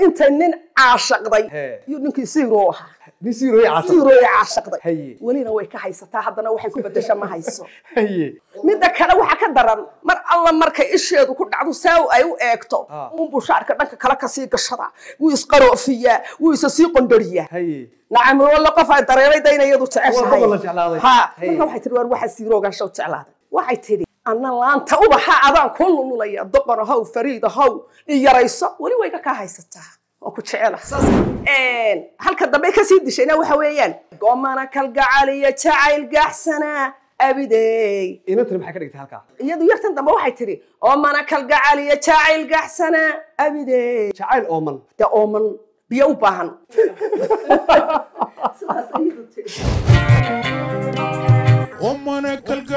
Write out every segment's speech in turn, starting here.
انت نين عاشقدي يو نينكي سيروها بيصيروا يعاشق سيرو عاشقدي هي ولينا way ka haysataa hadana waxay ku badashaa ma hayso هي midda kale waxa ka daran mar alla markay isheedu ku dhacdo saaw ay u eegto uun bushaarka dhanka kale ka sii gashada wuu isqaroofiyaa wuu isa sii qondoriyaa هي nacam wala qof ay dareemayda inay iyadu jeceshahay والله جعلها ha marka waxay tiri war waxa siirooga shaw jeclaaday waxay tiri anna laanta ubaxa adaan ku lululaya doqon haw fariid haw yarayso wali way ka haysataa oo ku jecelahay halka dambe ka sii dishayna waxa weeyaan goomana kalgacaliya jacayl gaxsana abiday inanta maxay ka dhigtay halka iyadu yartan dambe waxay tiri goomana kalgacaliya jacayl gaxsana abiday jacayl ooman ta ooman biyo u baahan ومنا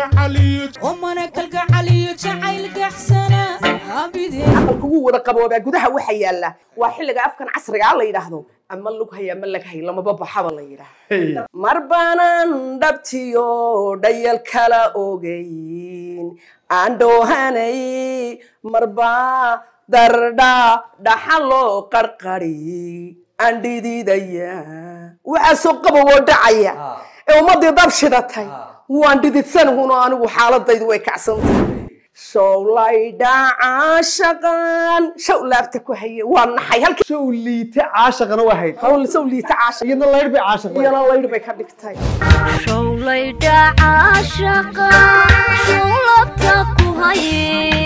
كالقعلي جعيل قحسنا عبيدي kugu wada qabooba gudaha waxa yaala waa xilliga afkan casriga la yiraahdo ama lug haya ma lag hay lama baxaba la yiraahdo marbanan dhabtiyo dhayal kala ogeyn andoohanay marba darda dhaxalo qarqari andididaya waxa soo qaboo dhacaya ee ummadii dab shidatay waan dididsan huno anigu xaaladaydu way kacsantahay showlayda caashaqan showlaabta ku haye waan naxay halka showliita caashaqana wahayd showliita caashaq iyadna layr bay caashaqday iyadna layr bay ka dhigtay showlayda caashaqan showlaabta ku haye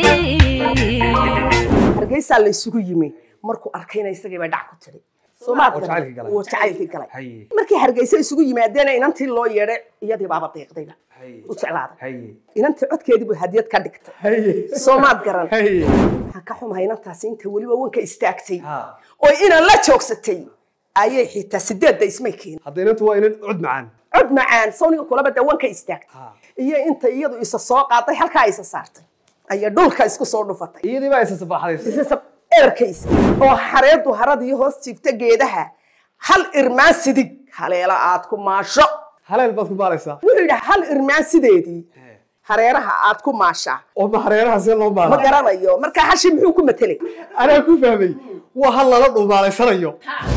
hargeysa la isugu yimi markuu arkayna isagii bay dhac ku tiri jacaylkii galay markii hargeysa isugu yimaadeen inantii loo yeedhay iyadii baaba deeqdayba u jeclaaday inantii codkeedii buu hadiyad ka dhigtay soomaad garan waxaan ka xumahay inantaasi inta weliba wanka istaagtay oo inaan la joogsatay ayay xitaa sideedda ismay keenin hadda inantu waa inan cod macaan sawniga kulaba da wanka istaagtay iyo inta iyadu isa soo qaaday halkaa isa saartay ayaa dhulka isku soo dhufatay iyadii baa isa sabaxday erkaysa oo xareedu haradii hoos jiifta geedaha hal irmaan sidig haleela aad ku maasho haleel baad ku maalaysaa wuxuu yidhi hal irmaan sideedii hareeraha aad ku maashaa oo ma hareeraha see loo maala ma garanayo marka hashi muxuu ku matelay anaa ku fahmay waa hal lala dhuumaalaysanayo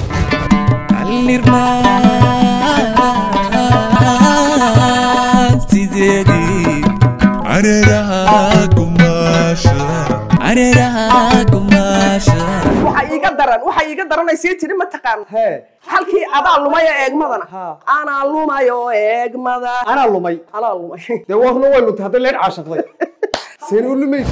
الإرمان سيدي عريرها قماشة waxa iiga daranaysa tiri ma taqaan halkii adaa lumay eegmadana ana lumayo eegmada ana lumay de waxna way lunta hadda leer caashaqday seen u lumay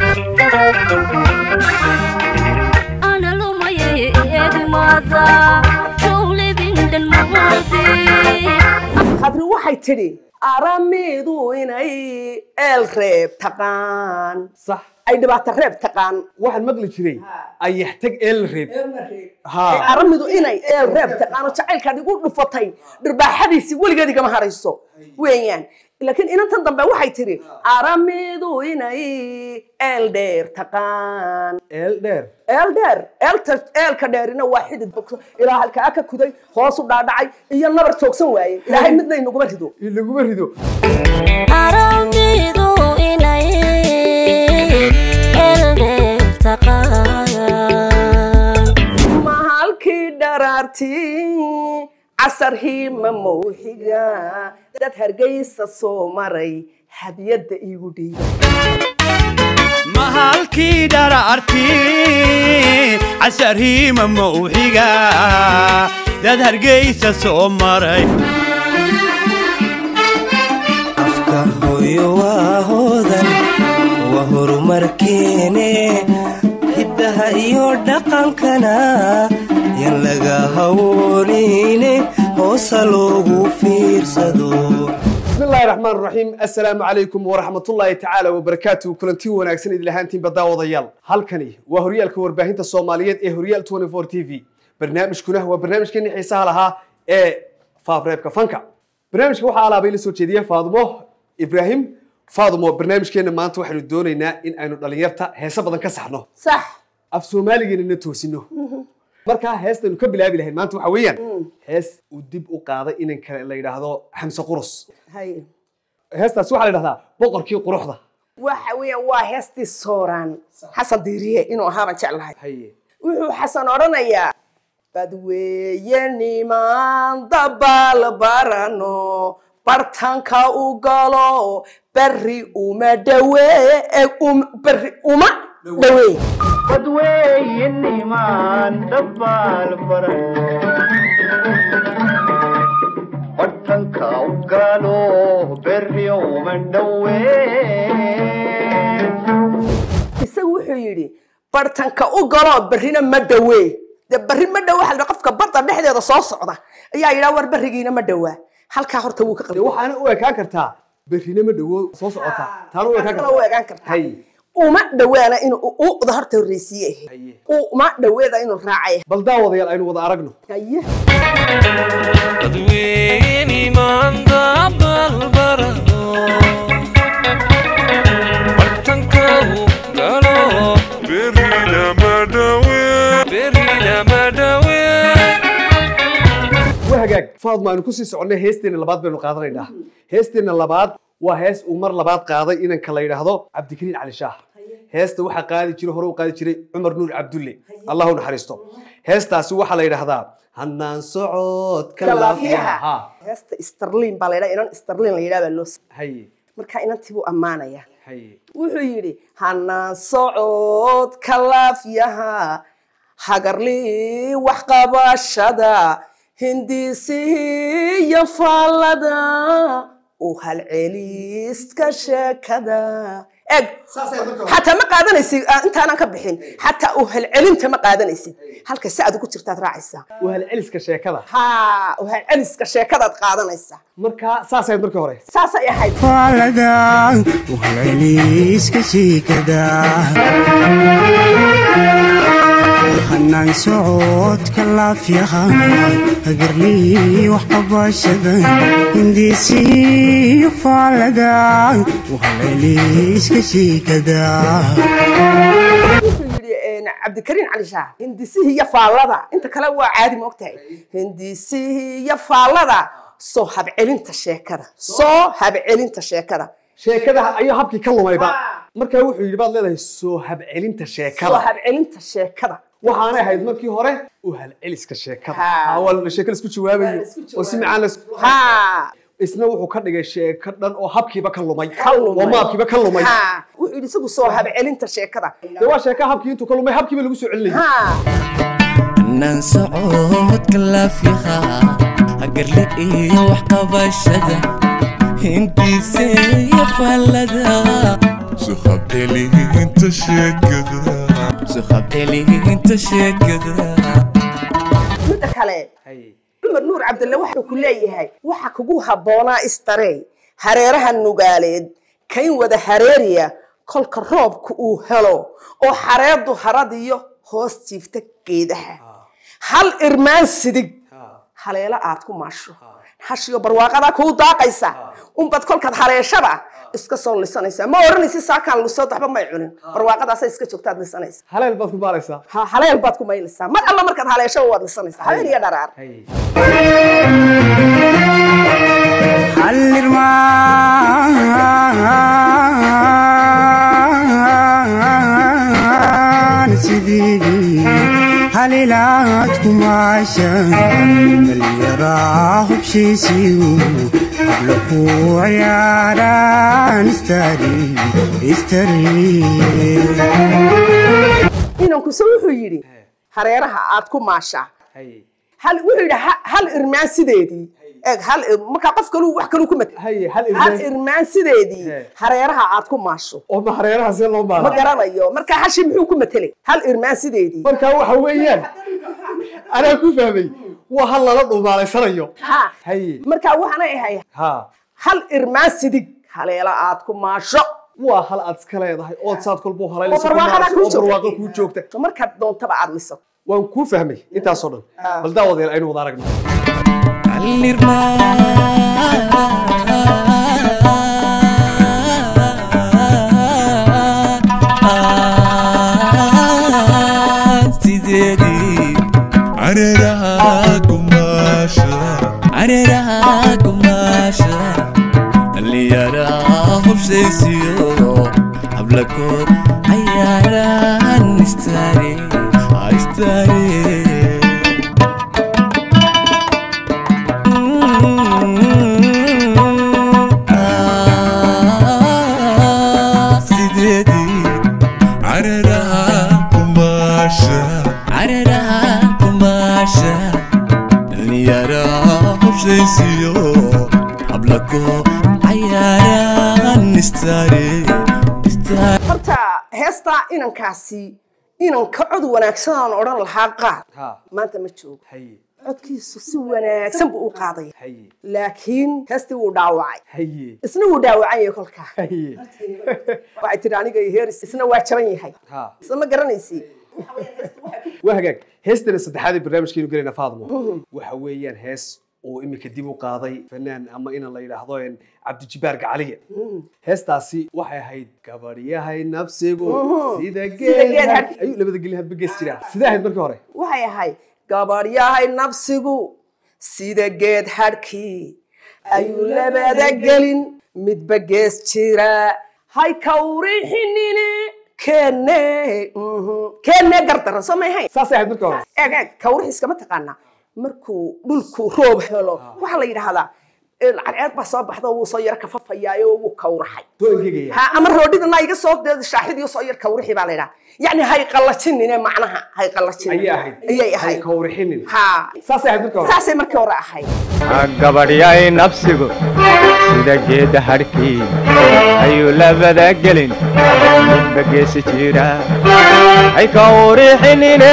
ana lumay eegmada showlebindan maqadi hadri waxay tiri aramidu inay eel reeb taqaan صح ay dhibaato reeb taqaan waxaan maqli jiray ay yaxtag eel reeb aramidu inay eel reeb taqaan jacaylkaad igu dhufatay dhirbaaxadiisi weligeed igama harayso weeyaan laakiin inantan dambe waxay tiri aramidu inay eel dheer taqaan eelka dheerina waa xidid ilaa halkaa ka kuday hoos u dhaadhacay iyo nabar joogsan waaye ilaahay midna inaguma rido aramidu inay eel dheer taqaan mahalkii dharaartii casarhii ma mawxiga dad hargeysa soo maray hadiyadda iigu dhiibay mahalkii dharaartii casarhii ma mawxiga dad hargeysa soo maray afka hooyo waa hoodan waa horumarkeene hiddaha iyo dhaqankana yan laga hawoonine hoosa loogu fiirsado بسم الله الرحمن الرحيم السلام عليكم ورحمة الله تعالى وبركاته كلنتي وناكسن إذا لهانتين بداوة ضيال هالكني وهريال كورباهين الصوماليات هريال 24 تي في برنامج كنه هو برنامج كني حيسها لها فابريبكا فانكا برنامج كوحا على بيلي سوتشيدية فاضمو إبراهيم فاضمو برنامج كنا ما أنتو حلو دونينا إن أينو داليرتا هيسا بدن كسحنو صح أف سومالي جن نتوسينو marka heesta inu ka bilaabi lahayn maanta waxa weeyaan hees uu dib u qaaday inan kale la yiraahdo Xamsa Qurus heestaas waxa la yiraahdaa boqorkii quruxda waxa weeyaan waa heestii Sooraan Xasan Diiriye inuu ahaa baan jeclahay wuxuu xasan odhanayaa badweeye nimaan dabaal barano bartanka u galo berri uma dhawee berri uma dhawee badweeye nimaan dabaal barano bartanka u galo berri uma dhawee isagu wuxuu yidhi bartanka u galo berrina ma dhawee de berri ma dhawa waxa qofka barta dhexdeeda soo socda ayaa yidhaa war berrigiina ma dhawaa halkaa horta wuu ka qalday waxaana u ekaan kartaa berrina ma dhawo soo socota taana u ekaan kartaa uma dhawaana inuu uda horta horreysiye uma dhaweeda inuu raacay bal daawadayaal aynu wada aragno dadweyni maanta balbarano bartanka u galo berrina ma dhawe wahagaag faadma aynu kusii soconnay heesteena labaad baynu qaadanaynaa heesteena labaad waa hees uu mar labaad qaaday inanka la yidhaahdo cabdikariin cali shaah heesta waxaa qaadi jiray hore u qaadi jiray cumar nuur cabdulle allah u naxariisto heestaasi waxaa la yidhaahdaa hanaan socodka laafiyaha heesta starlin baa la yidhaha inan starlin la yidhaha baa loo haye marka inantii buu ammaanaya haye wuxuu yidhi hanaan socodka laafiyaha hagarli wax qabashada hindisiyo faallada u halceliska sheekada eg xataa ma qaadanaysid intaanan ka bixin xataa u halcelinta ma qaadanaysid halka si aad ugu jirtaad raacaysaa u halceliska sheekada u halceliska sheekadaad qaadanaysaa marka saasay markii hore saasay ahayd faallada u halceliska sheekada hanaan socodka laafyaha hagarlii wax qabashada hindisiyo faallada u halceliska sheekada wuxuu yidhi cabdikariin cali shaah hindisihi iyo faallada inta kale waa caadi ma ogtahay hindisihi iyo faallada soo habcelinta sheekada sheekada ayaa habkii ka lumayba markaa wuxuu yidhi baad leedahay soo habcelinta sheekada waxaanay ahayd markii hore u halceliska sheekada waa sheeko la isku jawaabayo oo si macaan la isna wuxuu ka dhigay sheeko dhan oo habkiiba ka lumay oo maabkiiba ka lumay wuxuu yidhi isagu soo habcelinta sheekada dee waa sheeko habkii intuu ka lumay habkiiba lagu soo celinayay hanaan socodka laafiyaha hagarli iyo wax qabashada hindisiyo faallada suhabcelinta sheekada midda kale cumar nuur cabdulle wuxuu ku leeyahay waxa kugu habboonaa istarey hareeraha nugaaleed kayn wada hareeriya kolka roobka uu helo oo xareedu haradiyo hoos jiifta geedaha hal irmaan sidig haleelo aad ku maasho hashiyo barwaaqada kuu daaqaysa unbad kolkaad haleeshada iska soo lisanaysaa ma oranaysi saakaan lisoo waxba may cunin barwaaqadaasay iska joogtaad lisanaysa haleel baad ku maalaysaa haleel baad ku maylaysaa mar alla markaad haleesho waad lisanaysaa habeen iyo dharaar halirmaan sidii halilaad ku maasha malyaraa hubshiisiyu habla ku ciyaaraan inankuse wuxuu yidhi hareeraha aad ku maashaa wuxuu yidhi hal irmaan sideedii markaa qof kalu wax kalu ku hal irmaan sideedii hareeraha aad ku maasho oo ma hareeraha see loo maala ma garanayo markaa hashi muxuu ku matelay hal irmaan sideedii markaa waxa weeyaan anaa ku fahmay waa hal lala dhuumaalaysanayo markaa waxaanay ahay hal irmaan sidig haleela aad ku maasho waa hal aad iska leedahay ood saad kolba halayso barwaaqo kuu joogta markaad doontaba aad liso waan kuu fahmay intaasoo dhan bal daawadeel aynu wada aragno hablakood ayaaraan istari istaare sideedii cararaha kumaasha dhalinyaraha hubshaysiyo hablako cayaaraan istaare horta heestaa inankaasi inan ka cod wanaagsan aan odhan lahaa qaad maanta ma joogo codkiisu si wanaagsan buu u qaaday laakiin heestii wuu dhaawacay isna wuu dhaawacan yahay kolkaa waxay tidhi aniga iyo heeris isna waa jaban yahay isna ma garanaysi waa hagaag heestana saddexaad ee barnaamijkeenu gelayna faadmo waxa weeyaan hees oo imika dib u qaaday fanaan ama in la yiraahdo cabdijibaar gacaliye heestaasi waxay ahayd gabadhyahay nafsigu sida geed ayuu labada gelin hadba gees jira sida ahayd markii hore waxay ahayd gabadhyahay nafsigu sida geed hadhkii ayuu labada gelin midba gees jira hay kawrixinine keenne gardara soo ma ahayn saasay ahayd markii hore eeg kawrix iskama taqaanaa markuu dhulku roob helo waxaa la yidhaahdaa cadceed baa soo baxda wuu soo yar kafafayaayo wuu kawraxay ha ama roodhidana iga soo shaaxidiyo soo yar kawrixi baa la yidhaha yani hay qallajinine macnaha hay qallajinin ayay ahayd kawrixinin ha saasay ahayd markii hore saasay markii hore ahayd gabadhyay nafsigu sida geeda hadhkii ayuu labada gelin midba geesi jira hay kawrixinine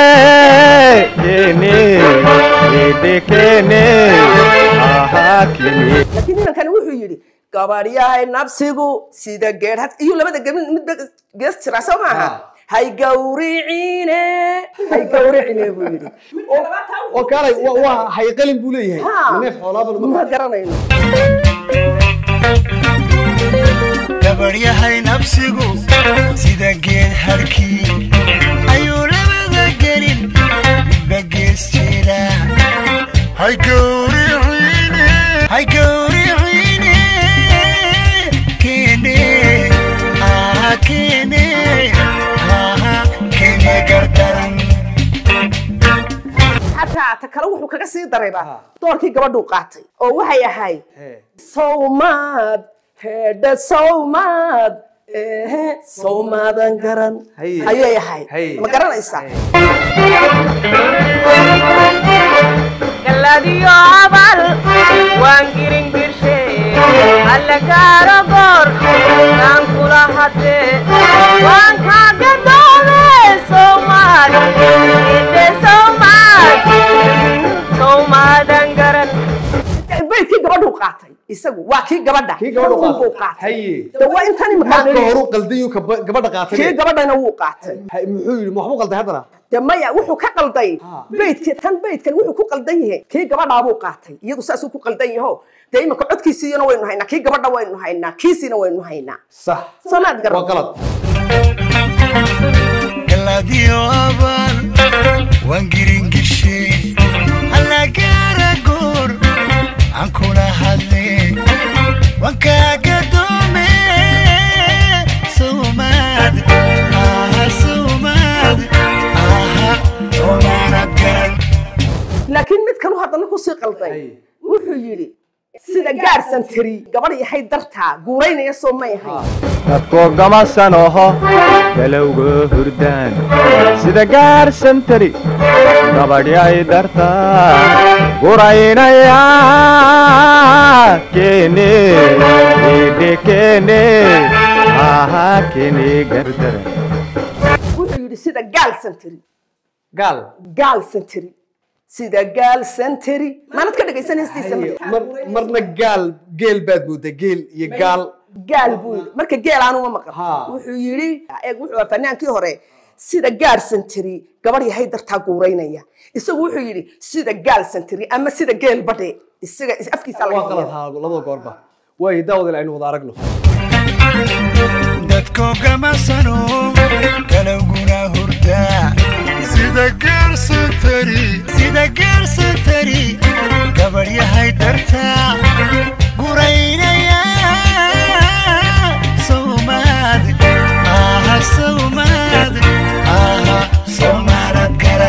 laakiin inankani wuxuu yidhi gabadhyahay nafsigu sida geed had iyo labada gebin midba gees jira soo maaha hay gawricine buu yidhi oo kaalay waa hayqalin buu leeyahay neef xoolaaba ma garanayno gabadhyahay nafsigu sida geed hadhkii ayuu labada gelin midba gees jira hay gawricine keene gardaran xataa ta kale wuxuu kaga sii darayba doorkii gabadhuu qaatay oo waxay ahayd sawmaad heedha sawmaadan garan ayay ahayd ma garanaysaa galadiyo abal waan girin girshe alla gaaro goor aan kula hadee waan kaaga doode sawmaadan garan beydkii gabadhuu qaatay isagu waa kii gabadha buu qaatay waa intan marka hore qaldiyo gabadha qaatay kii gabadhana wuu qaatay muxuu yiri waxba qalday hadana maya wuxuu ka qalday beydkan wuxuu ku qaldan yahay kii gabadha buu qaatay iyadu saasuu ku qaldan yaho dee imaka codkiisiina waynu haynaa kii gabadha waynu haynaa kiisiina waynu haynaa sax sanaad garan waa qalad galadiyo abal waan girin girshe alla gaara goor aan kula hadle waan kaaga doome sawmaad laakiin mid kalu haddana kusii qalday wuxuu yidhi sida gaarsan tiri gabadh yahay dartaa guuraynaya soo may ahay dadku gamasanoho galowga hurdaan sida gaarsan tiri gabadhyay dartaa guuraynaya keene gardaran wuxuu yidhi sida gaalsan tiri gaalsan tiri sida gaalsan tiri maanad ka dhagaysan heestiisa marna geel baad moodaa geel iyo gaal buu yidhi marka geel aanuma maqan wuxuu yidhi wuxuu fanaankii hore sida gaarsan tiri gabadh yahay dartaa guuraynaya isagu wuxuu yidhi sida gaalsan tiri ama sida geel badhe isaga afkiisa waa qalad labada goorba way daawada aynu wada aragno dadku gamasano galowguna hurdaa sida gaarsan tari gabadh yahay dartaa guuraynaya sawmaad garan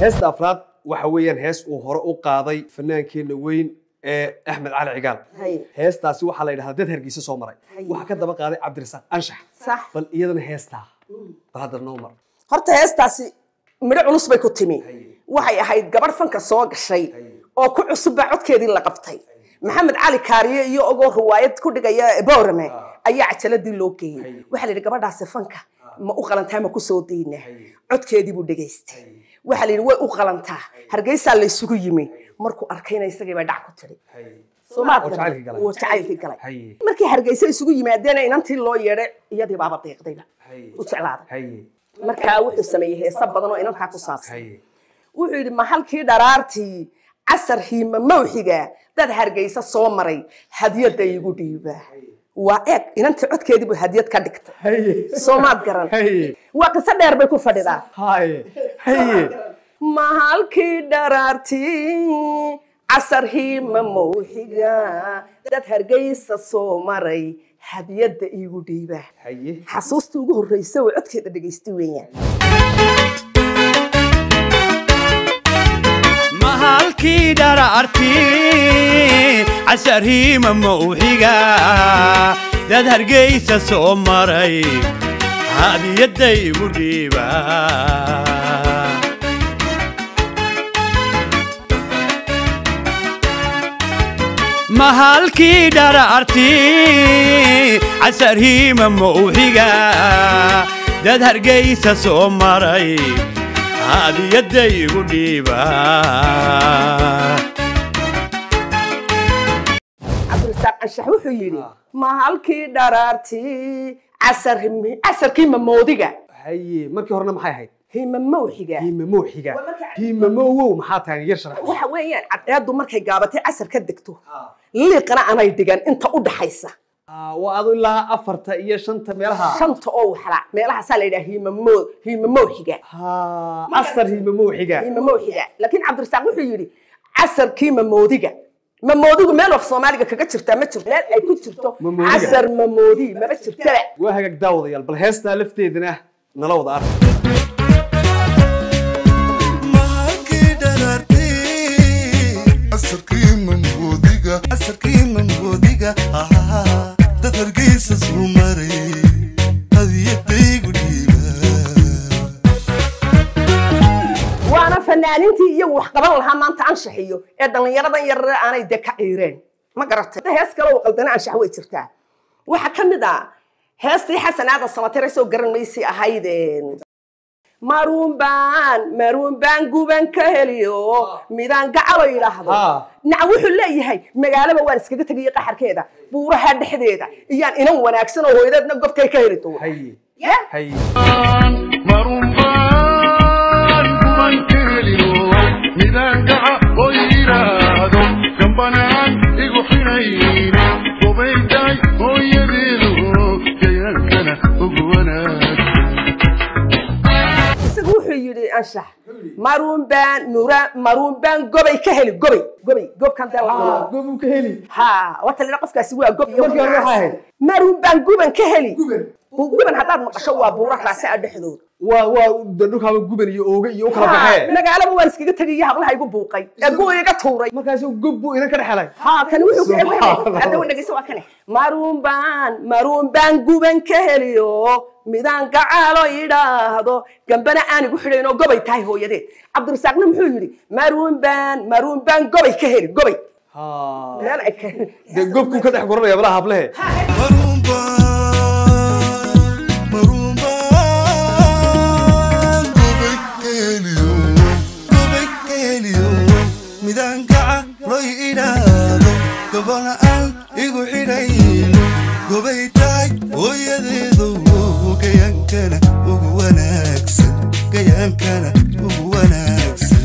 heesta afraad waxa weeyaan hees uu hore u qaaday fannaankeena weyn أحمد علي عقال هيستا سوى حلا إذا هديت هرجيس سومري وحكذا بقى هذا عبد الرزاق أنشح صح بل إيضا هيستا بهذا النمر هرت هيستا سي مرة ونص بيكتمي وحي هيد قبر فنك الصواق الشيء أو كل عصب عد كذي اللي قبتي محمد علي كاريه يوجو روايات كل جاية بورمه أي عتلة دي لوكي وحلي اللي قبر داس فنك ما أقلنتها ما كسودينه عد كذي بدقيست وحلي اللي أقلنتها هرجيس اللي يسوقيمي markuu arkayna isagii baa dhac ku tiri Soomaaliya oo jacaylkii galay markii hargeysa isugu yimaadeen inantii loo yeeray iyadii baaba deeqdayba u jeclaaday markaa wuxuu sameeyay heesa badan oo inantaa ku saabsan wuxuu yiri ma halkii dharaartii casar hiima mawxiga dad hargeysa soo maray hadiyada igu dhiiba waa eeg inantii codkeedii buu hadiyad ka dhigtay Soomaad garan waa qisa dheer bay ku fadhidaa ما هالكي درارتي عصر هي مموحيقا داد هرقيس الصومري هديد ايقو ديبا حسوستو قهر ريسا وعدك دقيستي وين ما هالكي درارتي عصر هي مموحيقا داد هرقيس الصومري هديد ايقو ديبا ما هالكي درارتي عسر هي مموحيقا داد هرقيسة سومري هذه يدي قديبا عبد الرزاق أنشح وحيري ما هالكي درارتي عسر كي مموحيقا هي مركي هورنا محاي هاي هي مموحيقا هي مموو محاتها يشرح وحويان عدو مركي قابتي عسر كدكتو اللي قرأ أنا يدقن أنت أود حيسة وأظن لها أفرت إياه شنطة ميلها شنطة أو حلا ميلها سالة هي مموحقة عصر هي مموحقة لكن عبد الرزاق وحيري عصر كي ممودقة ممودقة ميلو في صوماليا كجتشرتا ما تشرتا لا أي كتشرتا عصر ممودي ما بتشرتا وهاك داوض يلا بالهيستا لفتي دنا نلوض أرض أسركي من بوديقة تترقيس سومري هذه يديق ديبا وأنا فنانينتي يو وحقبل لها ما أنت أنشحيو إذا يرضى يرى أنا يدك عيرين ما قرأت هيس كلو قلتنا أنشح ويترتا وحكم ذا هيس حسن هذا الصلاة رسول قرن ميسي أهيدين مارون بان قوبان كهليو ميدان قعوة يلاحظو نعوحو اللي هاي مقالة موارس كده تقيق حر كده بورها دحديدا يعني إنو وناكسنو هو إذا نقف كي كهليتو هاي مارون بان قوبان كهليو ميدان قعوة يلاحظو جنبانان إيقو حنين وبيتاي هو يديلو جيان كان أقوانا wuxuu yiri anshax maruun baan gobay ka heli gob kan daa gobu ka heli ha wata la qofkaasi waa gob maruun baan goban ka heli goban hadaad maqasho waa buurahaasi dhexdood waa dhulka guban iyo ooga iyo kala baxay magaalada waan iskaga tagay hablaha igu buuqay ee gooyiga tuuray markaas uu gob ina ka dhaxlay ha kan wuxuu ka helay hada wadagayso waa kane maruun baan goban ka heliyo midaan gacaalo yiraahdo gambana aan igu xidhayno gobay tahay hooyadeed Cabdi Rasaaqna muxuu yiri maruun baan gobay ka heli gobay meel ay de gobku ka dhex goranaya balaha hablahe midaan gacaalo yiraahdo gambana aan igu xidhayno gobay tahay hooyadeedu كيانكنا وجواناكسن كيانكنا وجواناكسن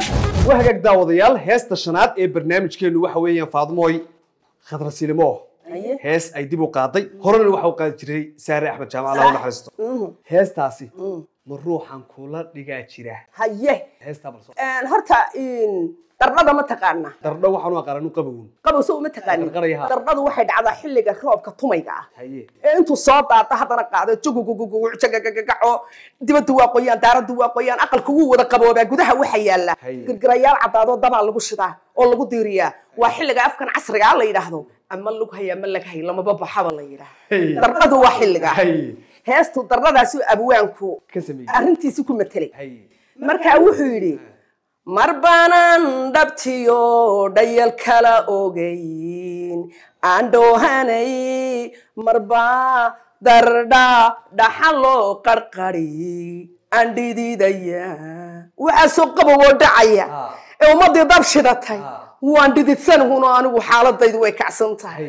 وهاك داوديال هيستا شناد برنامج كينو waxa weeyaan Faadmooy Khadra Silimo hees ay dib u qaaday horena waxa uu qaadi jiray Saare Axmed Jaamac Allah u naxariisto heestaasi ma ruuxan kula dhigaa jira haye heesta balso horta dardada ma taqaana dardo waxaan u aqaan qabow soo ma taqaan dardadu waxay dhacdaa xilliga roobka tumayga ah intuu soo daata hadana qaado jugugugugu jagagagaco dibadda waa qoyaan daaradu waa qoyaan aqalku wuu wada qabooba gudaha waxa yaala girgirayaal cadaado daba lagu shidaa oo lagu diiriyaa waa xilliga afkan casriga la yiraahdo ama lug haya ma lag hay lama baxaba la yiraahdo dardadu waa xilliga heestu dardadaasi abwaanku arrintiisa ku metelay marka wuxuu yiri marbanan dhabtiyo dhayal kala ogeyn aan doohanay marba darda dhaxalo qarqari aan dhididaya waxa soo qabow dhacaya ee ummadii dab shidatay waan dhididsan huno anigu xaaladaydu way kacsan tahay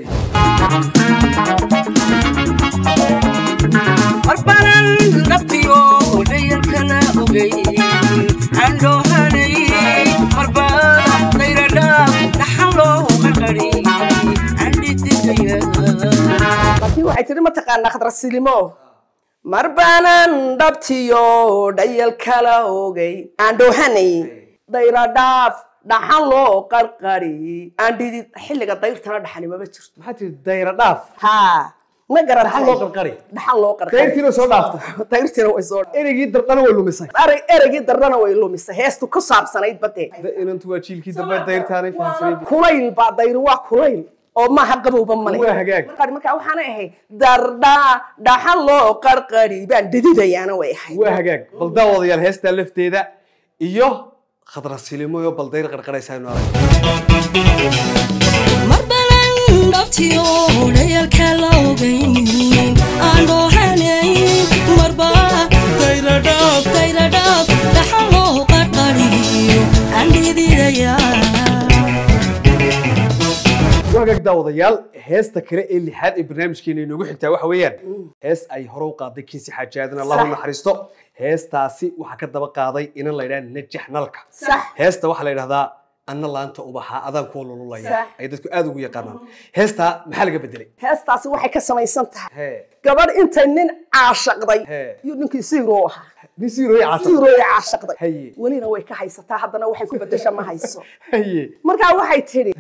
marbanan dhabtiyo dhayal kala ogeyn aan doohanay لكن waxay tiri ma taqaan khadra silimo marbanan dhabtiyo dhayal kala oogay aan doohanay dayra dhaaf dhaxan loo qarqari aan dhidid xilliga dayrtana dhaxani ma jirto maxaa tiri dayra dhaaf ha ma garan dhaxan loo qarqari dayrtina soo dhaafta dayrtina way soo erigii dardana way lumisay erigii dardana way lumisay heestu ku saabsanayd badee inantu waa jiilkii dambe dayrtaanay fahamsanay kulayl baa dayr waa kulayl oo ma haqabowba male waa hagaag marka waxaan ahay darda dhaxan loo qarqari baan dididayaana way ahay waa hagaag bal daawadayaal heesta lafteeda iyo khadra silimo iyo bal dayr qarqaraysaa inuu arag marbanan dhabtiyo dhayal kala ogeyn aan doohanay marba dayra dhaaf dhaxan loo qarqari aan dhididaya wagaag daawadayaal heesta kale ee lixaad ee barnaamijkeena inoogu xigtaa waxa weeyaan hees ay hore u qaaday Kiisi Xajaadna Allah u naxariisto heestaasi waxa ka daba qaaday inan la yiraahdo Najax Nalka heesta waxa la yiraahdaa anna laanta ubaxa adan ku lululaya ay dadku aad ugu yaqaanaan heesta maxaa laga bedelay heestaasi waxay ka samaysan tahay gabadh inta nin caashaqday iyo ninkii siiroo ahaa caashaqday walina way ka haysataa haddana waxay ku bedeshaa ma hayso marka waxay tiri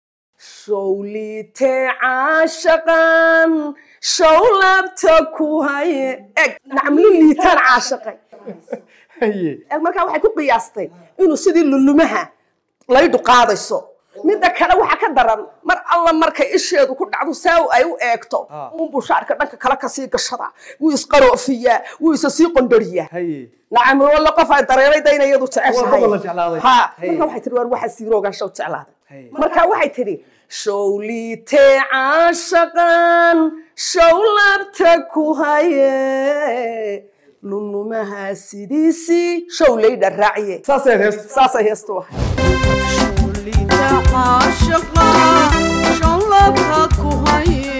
شوليت عاشقا شولبتك هاي نعمل لي تان عاشقا هي marka waxay ku qiyaastay inuu sidii lulumaha laydu qaadayso midda kale waxa ka daran mar alla markay isheedu ku dhacdo saaw ay u eegto bushaarka dhanka kale ka sii gashada wuu isqaroofiya wuu sii qondoriya nacam wala qof ay dareeray daynayadu jeceshahay ha marka waxay tiri war waxa siirooga shaw jeclaaday marka waxay tiri showliite caashaqan showlabtaku haye lulumaha sidiisi showlayda raaciye saasay heestu showliite caashaqan showlabtaku haye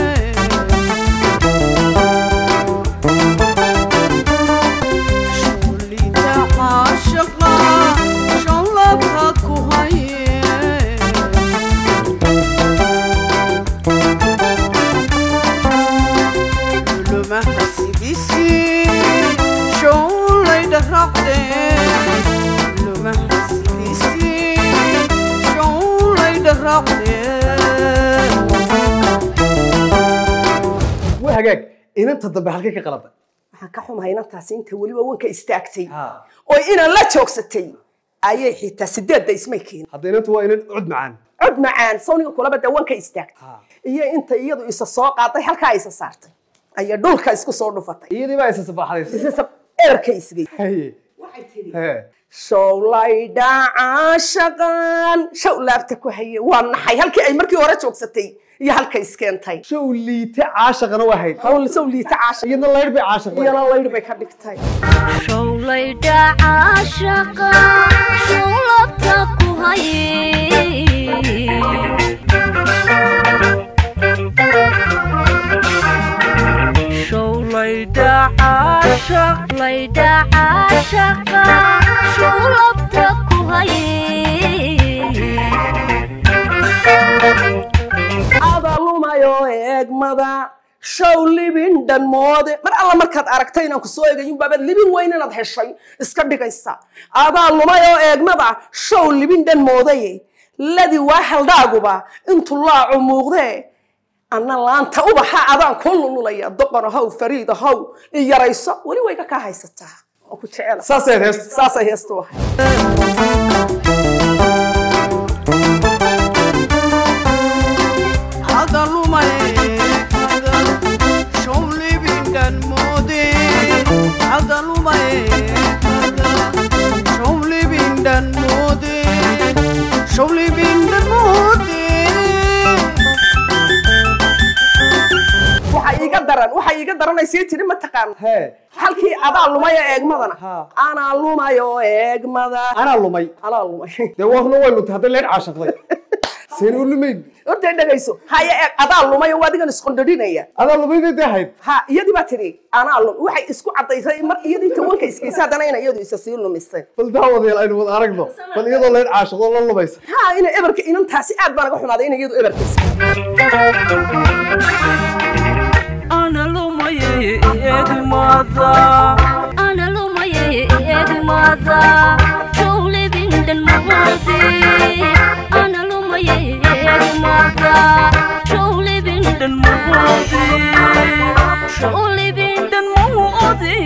showliite caashaqan showlabtaku haye وهاجاك إنت تضبح لك كقلبة. waxaan ka xumahay inantaasi inta waliba wanka istaagtay oo inaan la joogsatay ayay xitaa sideedda ismay keen hadda inantu waa inan cud macaan sawniga kulaba da wanka istaagtay iyo inta iyadu isa soo qaaday halka isa saartay ayaa dhulka isku soo dhufatay iyadii baa isa sabaxday erka isgay waxay tiri showlayda caashaqan showlaabta ku haye waa naxay halkii ay markii hore joogsatay iyo halka iskeentay showliite caashaqana waa hayd showliite caashaq iyadna laydh bay caashaqday iyadna laydh bay ka dhigtay showlayda caashaqan showlaabta ku haye شوليدا عاشقا شولبتك هاي ada lumayo eegmada show libin dhan moode mar alla markaad aragtay inaan ku soo eegayin baabad libin weyn inaad heshay iska dhigaysa ada lumayo eegmada show libin dhan mooday ladi waa haldaaguba intu laacu muuqdee anna laanta ubaxa adaan ku lululaya doqona haw fariida haw yarayso wali way ka haysataa oo ku jecel saasay heesto ada lumay show living dan mode ada lumay show living dan mode show living dan mode waxa iga daranaysa tiri ma taqaan halkii adaa lumaya eegmadana ana lumayo eegmada ana lumay de waxna way lunta hadii leer caashaqday seen u lumay orday dhagayso haya adaa lumayo waadigan isqondodinaya adaa lumayday hayd iyadii ba tiri ana lum waxay isku cadaysay mar iyadii tawanka iskiisa hadana iyadu isa sii lumisay bal daawadeel aynu wada aragno bal iyadoo leer caashaqdo la lumaysa ina ebarka inantaasi aad baan uga xumaaday in iyadu ebarkiisa أنا لومي إدماذا أنا لومي إدماذا شغلي بند الماضي أنا لومي إدماذا شغلي بند الماضي شغلي بند الماضي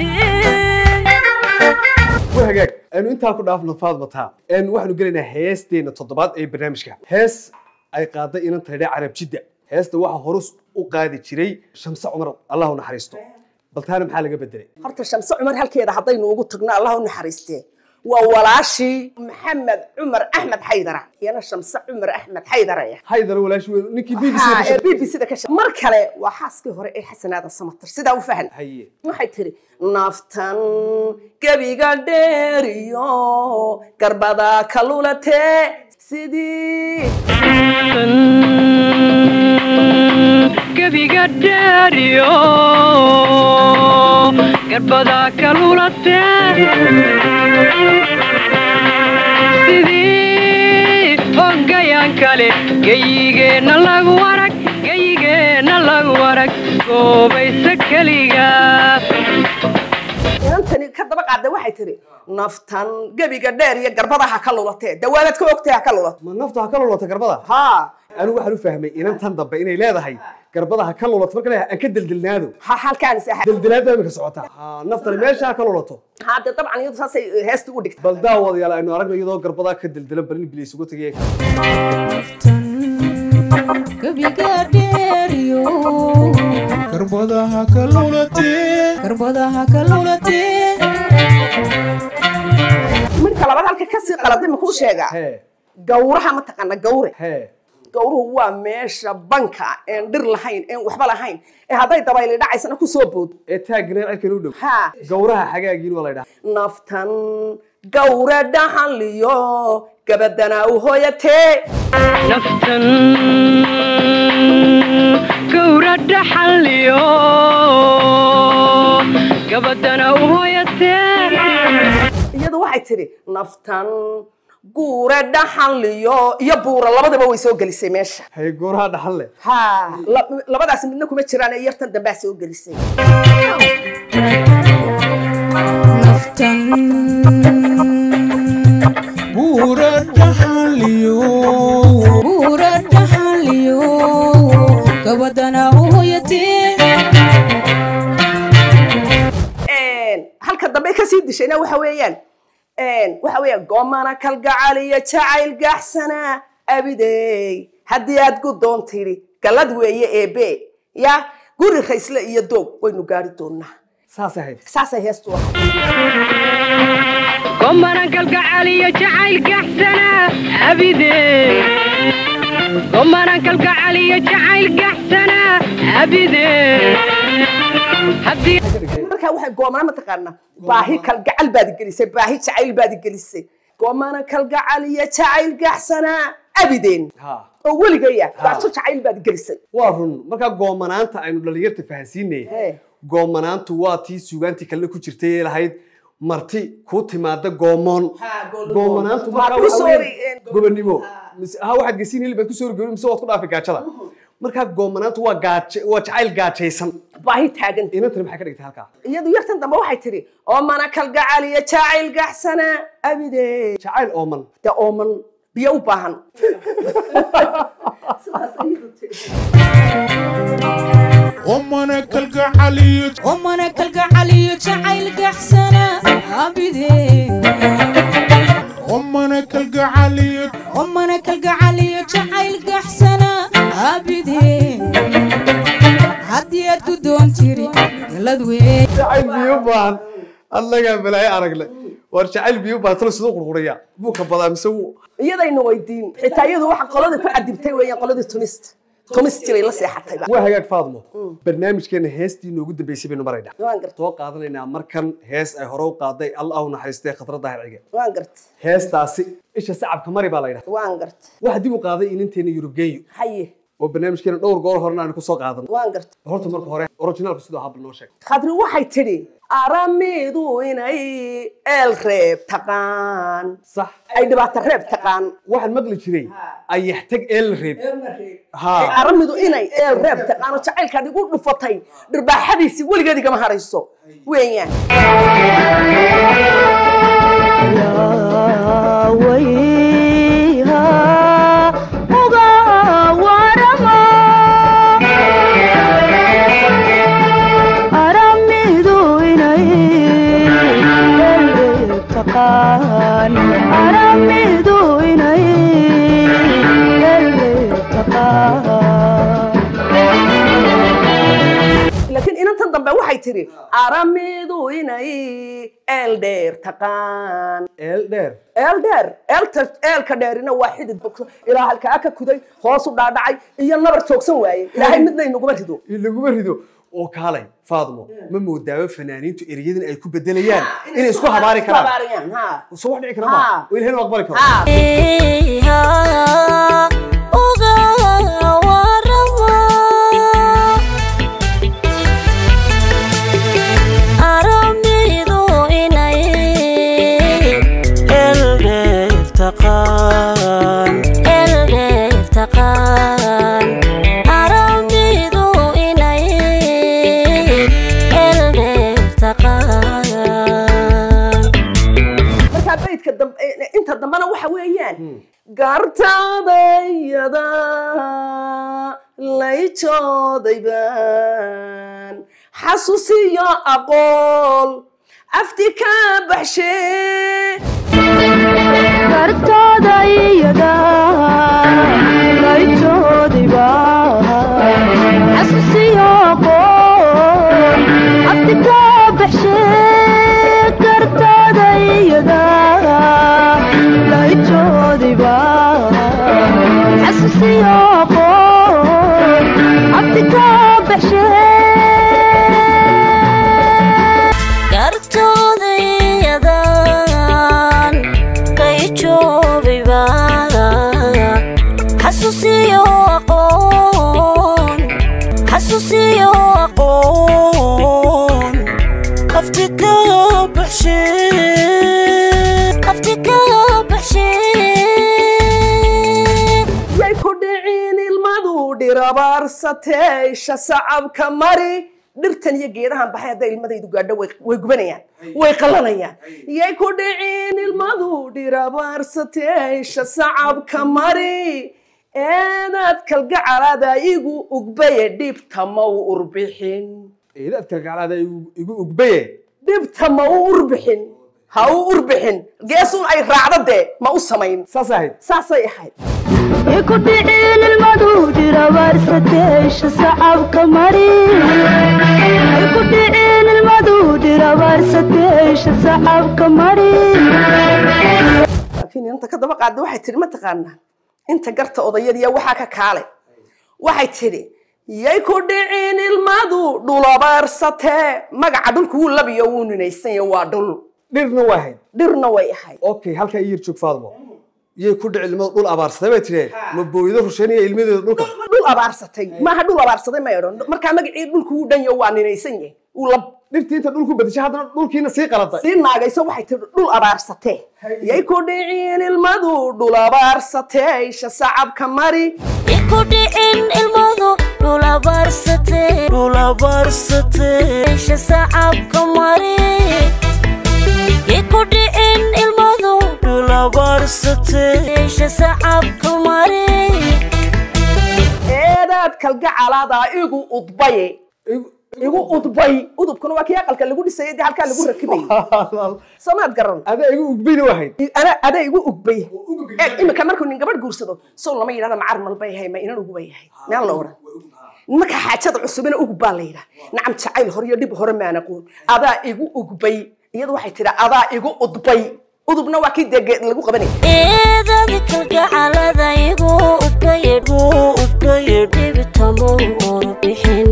وهجاك أنا أنت هاكل أفضل فاضل بتاع إن واحد قلنا هيس دين التطبيقات أي برنامجها هيس أي قاعدة إن أنت هذا عرب جدا هيست waxa horus u qaadi jiray Shamsa Umar Allahu naxariisto baltaana maxaa laga bedelay horta Shamsa Umar halkeeda hadaynu ugu tagno Allahu naxariistee waa walaashi Maxamed Umar Ahmed Haydara yana Shamsa Umar Ahmed Haydara Haydara walaashi ninkii BBC da ka shaqeeyay mar kale waa xaaskii hore ee Xasanaada Samatar sida u fahan waxay tiri naftan gabiga dheeriyo garbada kalulate sidii gabiga dheeriyo garbada kalulate sidii hogayaan kale geyigeena lagu warag goobaysa keliga inantani ka daba qaada waxay tiri naftan gabiga dheer iyo garbadaha ka lulatee dawaadad ka ogtay ka lulat ma nafta ka lulata garbada anu waxaan u fahmay inantan dambe inay leedahay garbadaha ka lulat marka aan ka dildilnaado halkaan sax dildilaada ma ka socota naftan meesha ka lulato hada dabcan iyadu saasay heesta u dhigtay bal daawad yala aynu aragno iyadoo garbadaha ka dildilan bal in biliis ugu tagay gabiga dheeriyo garbadaha ka lulate marka labaad halka ka sii qaladay ma ku sheega gawraha ma taqana gawre gawruhu waa meesha banka aan dhir lahayn aan waxba lahayn ee haday dabayl dhacaysana ku soo bood ee taagna cirka u dhow gawraha xagaagiin wala dhax naftan gawra dhaxaliyo gabadana u hooyatee naftan gawra dhaxaliyo gabadana u hooyatee iyadu waxay tiri naftan guura dhaxaliyo iyo buura labadaba way soo gelisay meesha hay guuraha dhaxal labadaas midna kuma jiraan yartan dambe soo gelisay naftan buura dhaxaliyo gabadana u hooyatee halka dambe ka sii dishayna waxa weeyaan goomana kalgacaliyo jacayl gaxsana abidey haddii aad gudoon tiri galad weeye eebe ya guri raysle iyo doog waynu gaari doonaa saasay heestu goomana kalgacaliyo jacayl gaxsana abidey goomana kalgacaliyo jacayl gaxsana abidey marka waxay goomana ma taqaana baahi kalgacal baad gelisay baahi jacayl baad gelisay goomana kalgacal iyo jacayl gaxsana abideen oo waligeeya baahi jacayl baad gelisay waa run marka goomanaanta aynu dhalinyarta fahansiinay goomanaantu waa tii suugaantii kale ku jirtay lahayd marti ku timaada goomoon goomanaantu marka gobonimo waxaad gasiin hilib ku soo gori mise waad ku dhaafay gaajada markaa goomanaantu waa jacayl gaajaysan baahi taagan inantana maxay ka dhigtay halkaa iyadu yartan dambe waxay tiri oomana kalgacal iyo jacayl gaxsana abide jacayl ooman de ooman biyo u baahan ومنا كالقعلي جعيل قحسنا عبدي ومنا كالقعلي جعيل قحسنا عبدي هدي دون تيري لدوي جعيل بيوبان الله يا بلاي أرجله ورجعيل بيوبان ترى صدق الغرية بوك بلا مسوي iyadayna weydiin xitaa iyadu waxa qolada ku cadibtay weeyaan qoladii tunist bay la seexatay waa hagaag Faadmo barnaamijkeena heestii noogu dambeysay baynu maraynaa waan gartay soo qaadanaynaa markan hees ay hore u qaaday Allah u naxariistay khatrada harciga waan gartay heestaasi isha sacabka mari baa la yiraahdaa waan gartay waxa dib u qaaday inanteena Yurubgeeyo haye oo barnaamijkeena dhowr goor horena aan ku soo qaadan waan gartay horta marka hore originalku sidoo habl noo sheeg khadri waxay tiri aramidu inay el reeb taqaan صح ay dhibaato reeb taqaan waxaan maqli jiray ay yaxtag el reeb ha aramidu inay el reeb taqaan jacaylkaad igu dhufatay dhirbaaxadiisi weligeed igama harayso weeyaan لكن إن أنت ضمن واحد تري أرميدو إناي إلدير تقان إلدير كديرنا واحد إلى هالكأكا كذي خلاص وداعي هي النبر توكسن واي إلى هاي مدنا إنه قمرهدو اللي قمرهدو oo kaalay Faadmo ma moodaayo fanaaniintu eriyadin ay ku bedelayaan inay isku habaari karaan ha soo wax dhici kara ma ilaahay ma aqbali karo انت ضمنه waxa weeyaan gartaadayada layjoodayban xasuusiyo aqool aftika baxshe gartaadayada layjoodayban xasuusiyo aqool aftika baxshe gartaadayada rabarsatay shacabka mari dhirtan iyo geedahan baxay haday ilmadaydu gaadho way gubanayaan way qalanayaan yay ku dhicin ilmadu dhirabarsatay shacabka mari eedad kalgacalada igu ugbaye dhibta ma u urbixin eedad kalgacalada igu ugbaye dhibta ma u urbixin ha u urbixin geesun ay raacdade ma u samayn saasay ahayd يكدعين المدود ربارستيش صعبك مريض يكدعين المدود ربارستيش صعبك مريض لكن انت كذا قاعد واحد تري ما تقانا انت قرت قضيه waxa ka kaalay waxay tiri يكدعين المدود ربارستee magaca dhulku uu labiyo uu ninaysan waa dhul dhirna way ahayd okay halka iyir joog Faadmo yey ku dhicil ilmo dhul abaarsaday bay tireen ma booydo rusheynaya ilmadeeda dhulka dhul abaarsatay ma ha dhul abaarsaday ma yeedho marka magacii dhulku uu dhanyo waa ninaysan yahay uu dhirtii inta dhulku badashay haddana dhulkiina sii qalatay sii naagayso waxay tiri dhul abaarsatee yay ku dhicin ilmadu dhul abaarsatee isha sacabka mari ku dhicin ilmadu dhul abaarsatee isha sacabka mari ku dhicin ilmadu dhul abaarsatee isha sacabka mari eedaad kalgacalada igu udbaye igu udbay udubkuna waa kii aqalka lagu dhisay halka lagu rakibay samaad garan ada igu ugbay wahayd ada igu ugbay imika markuu nin gabadh guursado soo lama yiraahdo macarmal bay hay ma inaan ugu bay hay meel la oran marka xaajada cusubina ugu baa la yiraahdo nacam jacayl hor iyo dib hore ma aqoon ada igu ugbay iyadu waxay tiri ada igu udbay udubna waa kii deeg lagu qabanay eedada kalgacalada igu udbay dibitamo oo bixin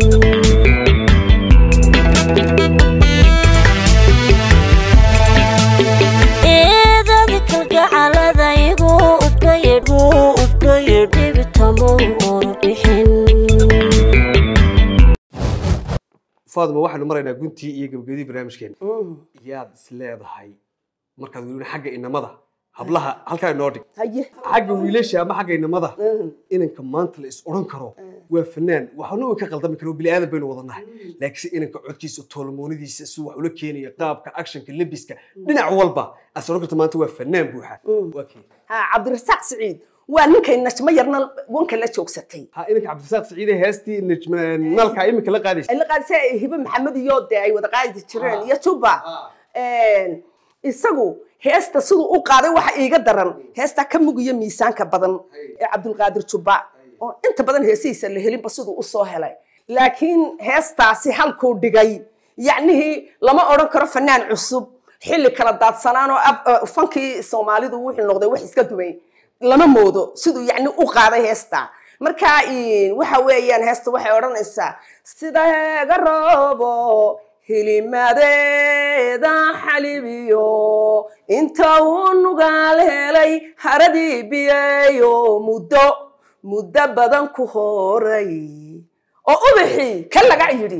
فاطمة واحد مرينا قنتي إيه قبل برنامجكين يا سلادهاي مركز ويقولون حاجة إن مضى هبلها هل كان نوردك حاجة ويليش ما حاجة إن مضى إن كمان تلص أورنكرو وفنان وحنو كقلد مكرو بلي هذا بينه وضناه لكن إن كعدكيس الطولموني دي سوى ولا كيني قاب كأكشن كلبسك دنا والبا أسرقت ما أنت وفنان بوحة وكي ها عبد الرزاق سعيد وأنك النجمة يرنا وانك لا شوكستي ها إنك عبد الرزاق سعيد هاستي النجمة نالك إمك لا قادس اللي قادس هبة محمد يود أي وده قاعد يشترين يتوبا isagu heesta sidoo u qaaday waxa iiga daran heesta ka mugiyo miisaanka badan ee Cabdulqaadir Jubba oo inta badan heesiisa la helin sidoo u soo helay laakiin heestaasi halkuu dhigay yacni lama oran karo fanaan cusub xilli kala daadsanaan oo fankii Soomaalidu wuxuu noqday wax iska dumay lama moodo sidoo yacni u qaaday heesta marka waxa weeyaan heesta waxay oranaysaa sida garoobo hilimadeeda xalibiyo inta uu nugaal helay haradii biyeeyo muddo badan ku horay oo ubaxi ka laga yiri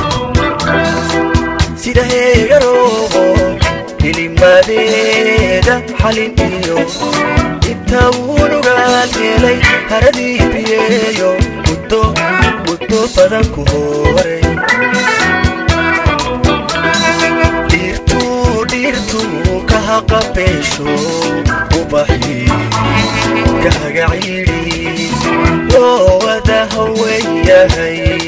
sida heegaroobo hilimadeeda xalibiyo inta uu nugaal helay haradii biyeeyo muddo badan ku horay قبيشو وبحي كهقعيري وذا هوية هي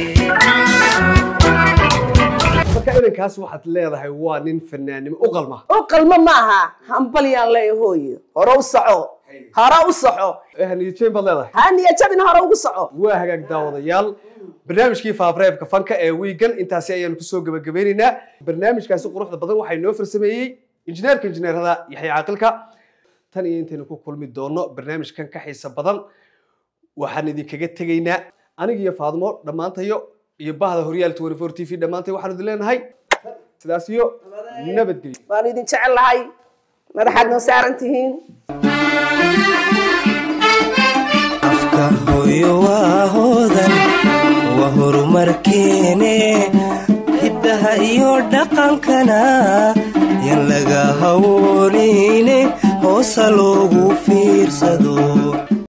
فكأنك واحد leedahay waa nin fanaanimo uqalma maaha hambalyan leeyahay hore u soco haniyeen bad leedahay haniyeen hore ugu soco waa hagaag daawadayaal barnaamijkii faafareebka fanka ee weekend intaasi ayaan ku soo gabagabeynaa barnaamijkaasi quruxda badan waxay noo farsameeyay injineer hada Yaxya Caaqilka tan iyo intaanu ku kulmi doono barnaamijkan ka xiiso badan waxaan idinkaga tageynaa aniga iyo Faadmo dhamaantayo iyo bahda Horyaal 24 TV dhamaantay waxaan idin leenahay sidaas iyo nabadgelyo waan idin jecelahay madaxaad noo saarantihiin afka hooyo waa hoodan waa horumarkeene hiddaha iyo dhaqankana yan laga hawleyne hoosa loogu fiirsado